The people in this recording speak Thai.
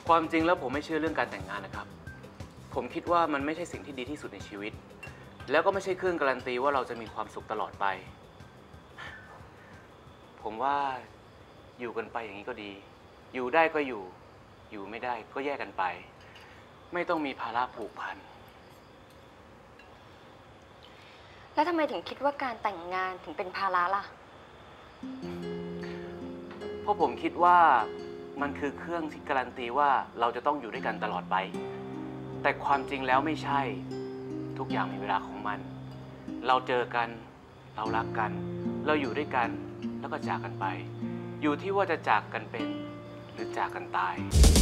ความจริงแล้วผมไม่เชื่อเรื่องการแต่งงานนะครับผมคิดว่ามันไม่ใช่สิ่งที่ดีที่สุดในชีวิตแล้วก็ไม่ใช่เครื่องการันตีว่าเราจะมีความสุขตลอดไปผมว่าอยู่กันไปอย่างนี้ก็ดีอยู่ได้ก็อยู่ไม่ได้ก็แยกกันไปไม่ต้องมีภาระผูกพันแล้วทำไมถึงคิดว่าการแต่งงานถึงเป็นภาระล่ะเพราะผมคิดว่ามันคือเครื่องที่การันตีว่าเราจะต้องอยู่ด้วยกันตลอดไปแต่ความจริงแล้วไม่ใช่ทุกอย่างมีเวลาของมันเราเจอกันเรารักกันเราอยู่ด้วยกันแล้วก็จากกันไปอยู่ที่ว่าจะจากกันเป็นหรือจากกันตาย